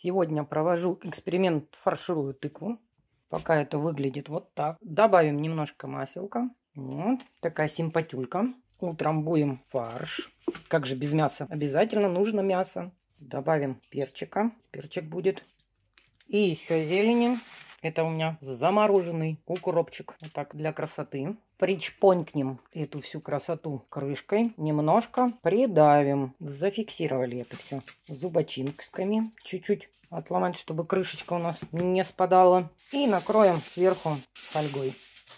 Сегодня провожу эксперимент, фарширую тыкву. Пока это выглядит вот так. Добавим немножко маселка. Вот такая симпатюлька. Утром будем фарш. Как же без мяса? Обязательно нужно мясо. Добавим перчика. Перчик будет. И еще зелени. Это у меня замороженный укропчик. Вот так для красоты. Причпонькнем эту всю красоту крышкой. Немножко придавим. Зафиксировали это все зубочистками. Чуть-чуть отломать, чтобы крышечка у нас не спадала. И накроем сверху фольгой.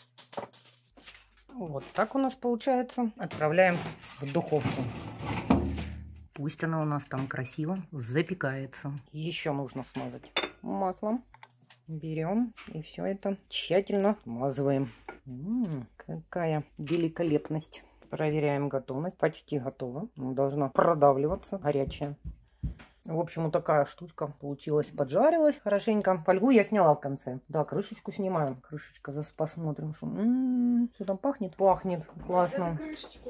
Вот так у нас получается. Отправляем в духовку. Пусть она у нас там красиво запекается. Еще нужно смазать маслом. Берем и все это тщательно смазываем. Какая великолепность. Проверяем готовность. Почти готова. Должна продавливаться. Горячая. В общем, вот такая штучка получилась. Поджарилась хорошенько. Фольгу я сняла в конце. Да, крышечку снимаем. Крышечка, посмотрим, что... Все там пахнет? Пахнет. Классно.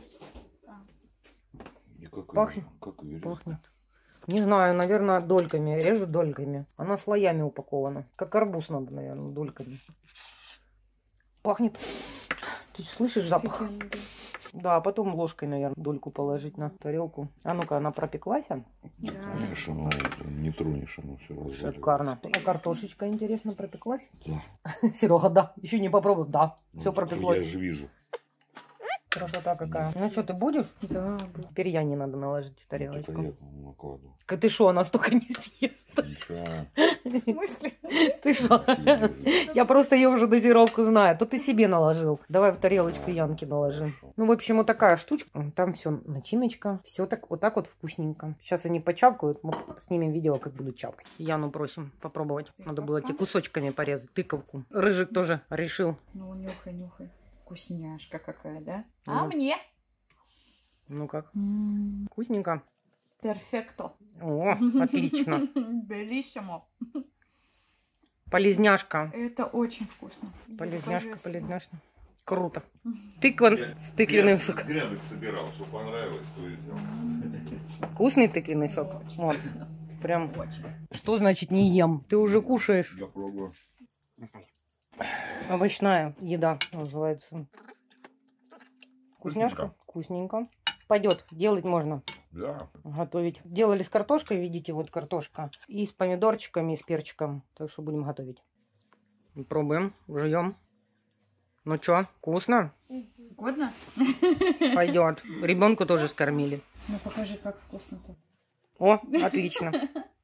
Пахнет. Пахнет. Не знаю, наверное, дольками. Режу дольками. Она слоями упакована. Как арбуз надо, наверное, дольками. Пахнет. Ты слышишь запах? Да, а потом ложкой, наверное, дольку положить на тарелку. А ну-ка, она пропеклась? Да. Конечно, но не тронешь, оно все разваливается. Шикарно. А картошечка, интересно, пропеклась? Да. Серега, да. Еще не попробовал. Да. Ну, Все пропеклось. Я же вижу. Красота какая. Ну что, ты будешь? Да. Теперь я не надо наложить в тарелочку. Я накладу. Ты что, она столько не съест? Ничего. В смысле? Ты что? Я просто ее уже дозировку знаю. То ты себе наложил. Давай в тарелочку Янки наложим. Ну, в общем, вот такая штучка. Там все начиночка. Все так вот вкусненько. Сейчас они почавкают. Мы снимем видео, как будут чавкать. Яну просим попробовать. Надо было эти кусочками порезать. Тыковку. Рыжик тоже решил. Ну, нюхай, нюхай. Вкусняшка какая, да? Ну. А мне? Ну как? Вкусненько. Перфекто. О, отлично. Белиссимо. Полезняшка. Это очень вкусно. Полезняшка. Круто. Тыква с тыквенным соком. Грядок собирал, что понравилось, то и взял. Вкусный тыквенный сок. Очень Вот. вкусно. Прям. Очень. Что значит не ем? Ты уже кушаешь. Я пробую. Овощная еда называется. Вкусняшка? Вкусненько. Пойдет. Делать можно. Да. Готовить. Делали с картошкой, видите, вот картошка. И с помидорчиками, и с перчиком. Так что будем готовить. Пробуем, жуем. Ну что, вкусно? Годно? Пойдет. Ребенку тоже скормили. Ну покажи, как вкусно-то. О, отлично.